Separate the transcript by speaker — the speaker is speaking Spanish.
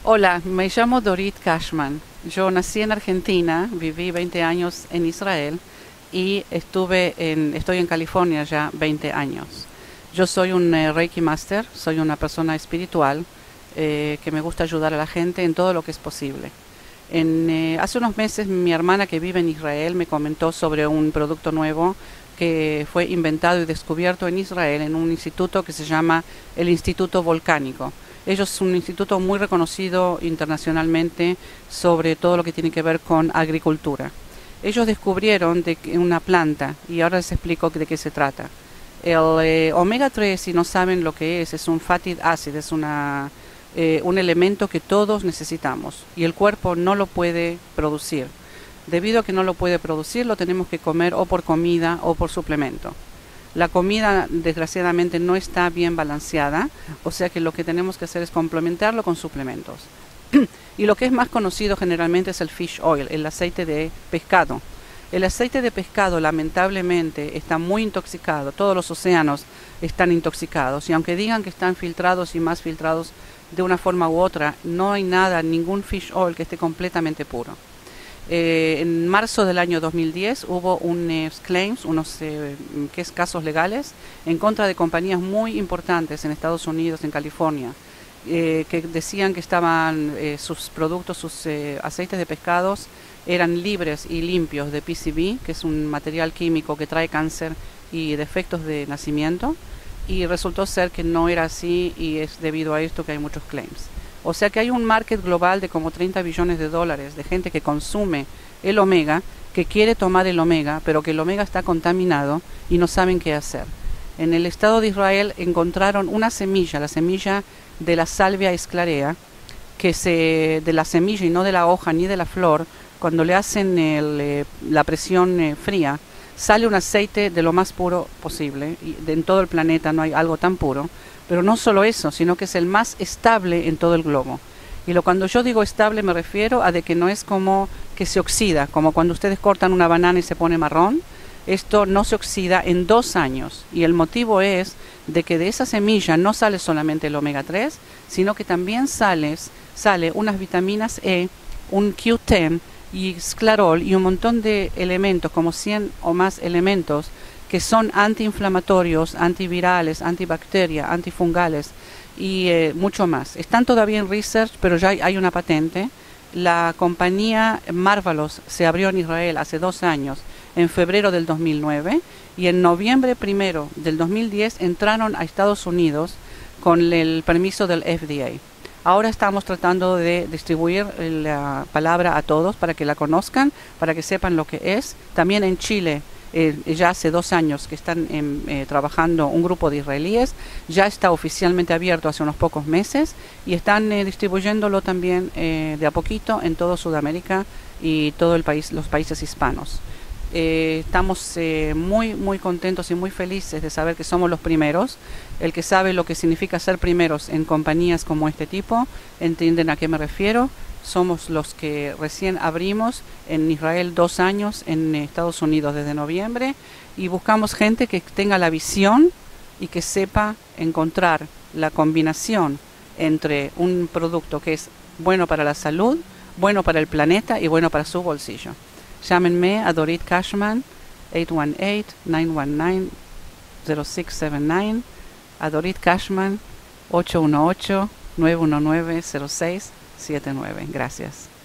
Speaker 1: Hola, me llamo Dorit Cashman. Yo nací en Argentina, viví 20 años en Israel y estoy en California ya 20 años. Yo soy un Reiki Master, soy una persona espiritual que me gusta ayudar a la gente en todo lo que es posible. Hace unos meses mi hermana que vive en Israel me comentó sobre un producto nuevo que fue inventado y descubierto en Israel en un instituto que se llama el Instituto Volcánico. Ellos son un instituto muy reconocido internacionalmente sobre todo lo que tiene que ver con agricultura. Ellos descubrieron una planta, y ahora les explico de qué se trata. El omega 3, si no saben lo que es un fatty acid, es un elemento que todos necesitamos y el cuerpo no lo puede producir. Debido a que no lo puede producir, lo tenemos que comer o por comida o por suplemento. La comida desgraciadamente no está bien balanceada, o sea que lo que tenemos que hacer es complementarlo con suplementos. Y lo que es más conocido generalmente es el fish oil, el aceite de pescado. El aceite de pescado lamentablemente está muy intoxicado, todos los océanos están intoxicados y aunque digan que están filtrados y más filtrados de una forma u otra, no hay nada, ningún fish oil que esté completamente puro. En marzo del año 2010 hubo unos claims, casos legales en contra de compañías muy importantes en Estados Unidos, en California, que decían que sus productos, sus aceites de pescados eran libres y limpios de PCB, que es un material químico que trae cáncer y defectos de nacimiento, y resultó ser que no era así y es debido a esto que hay muchos claims. O sea que hay un market global de como 30 billones de dólares de gente que consume el omega, que quiere tomar el omega, pero que el omega está contaminado y no saben qué hacer. En el estado de Israel encontraron una semilla, la semilla de la salvia esclarea, de la semilla y no de la hoja ni de la flor, cuando le hacen la presión fría, sale un aceite de lo más puro posible, y en todo el planeta no hay algo tan puro. Pero no solo eso, sino que es el más estable en todo el globo. Y cuando yo digo estable me refiero a de que no es como que se oxida, como cuando ustedes cortan una banana y se pone marrón. Esto no se oxida en 2 años. Y el motivo es de que de esa semilla no sale solamente el omega 3, sino que también sale unas vitaminas E, un Q10 y esclarol y un montón de elementos, como 100 o más elementos, que son antiinflamatorios, antivirales, antibacterias, antifungales y mucho más. Están todavía en research, pero ya hay una patente. La compañía Marvalos se abrió en Israel hace 2 años, en febrero del 2009, y en noviembre 1 del 2010 entraron a Estados Unidos con el permiso del FDA. Ahora estamos tratando de distribuir la palabra a todos para que la conozcan, para que sepan lo que es. También en Chile, ya hace 2 años que están trabajando un grupo de israelíes, ya está oficialmente abierto hace unos pocos meses y están distribuyéndolo también de a poquito en toda Sudamérica y todo el país, los países hispanos. Estamos muy contentos y muy felices de saber que somos los primeros. El que sabe lo que significa ser primeros en compañías como este tipo, entienden a qué me refiero. Somos los que recién abrimos en Israel 2 años, en Estados Unidos desde noviembre, y buscamos gente que tenga la visión y que sepa encontrar la combinación entre un producto que es bueno para la salud, bueno para el planeta y bueno para su bolsillo. Llámenme a Dorit Cashman, 818-919-0679, a Dorit Cashman, 818-919-0679. Gracias.